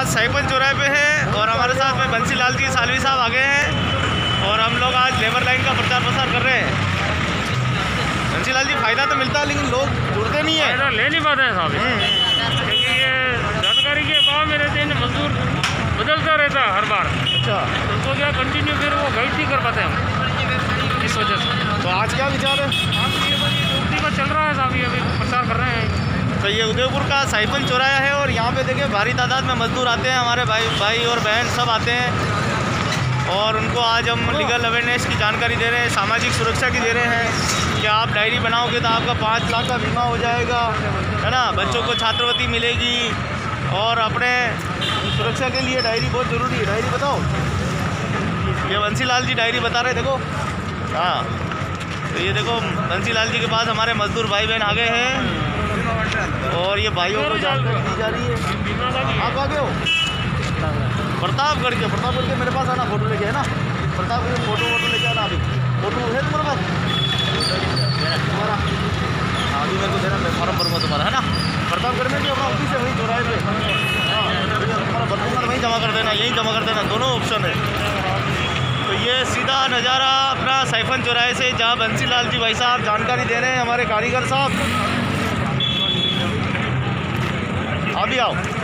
आज साइफन चौराहे पे है और हमारे साथ में बंसी लाल जी सालवी साहब आ गए हैं और हम लोग आज लेबर लाइन का प्रचार प्रसार कर रहे हैं। बंसी लाल जी, फ़ायदा तो मिलता है लेकिन लोग जुड़ते नहीं है, फ़ायदा ले नहीं पाते हैं साहब, क्योंकि ये जानकारी के अभाव में रहते हैं, मजदूर बदलता रहता है हर बार। अच्छा, उनको क्या कंटिन्यू फिर वो गाइड नहीं कर पाते हम, इस वजह से। तो आज क्या विचार है? आज ये उसी का चल रहा है साहब, ये अभी प्रचार कर रहे हैं। तो ये उदयपुर का साइफन चौराहा है और यहाँ पे देखिए भारी तादाद में मजदूर आते हैं, हमारे भाई और बहन सब आते हैं और उनको आज हम लीगल अवेयरनेस की जानकारी दे रहे हैं, सामाजिक सुरक्षा की दे रहे हैं कि आप डायरी बनाओगे तो आपका 5 लाख का बीमा हो जाएगा, है ना, बच्चों को छात्रवृत्ति मिलेगी और अपने सुरक्षा के लिए डायरी बहुत ज़रूरी है। डायरी बताओ, ये बंसी लाल जी डायरी बता रहे, देखो। हाँ, तो ये देखो बंसी लाल जी के पास हमारे मजदूर भाई बहन आ गए हैं और ये भाइयों को जानकारी दी जा रही है। आप आ गए हो प्रतापगढ़ के मेरे पास आना, फोटो लेके, है ना, प्रतापगढ़ के फोटो लेके आना। अभी फोटो है तुम्हारे पास तुम्हारा? हाँ, अभी मेरे को देना, मैं फॉर्म भरूँगा तुम्हारा, है ना। प्रतापगढ़ में भी अपना ऑफिस है वहीं चौराहे पे। हाँ, तुम्हारा भरूँगा तो वहीं जमा कर देना, यहीं जमा कर देना, दोनों ऑप्शन है। तो ये सीधा नज़ारा अपना साइफन चौराहे से, जहाँ बंसी लाल जी भाई साहब जानकारी दे रहे हैं, हमारे कारीगर साहब। अभी आओ।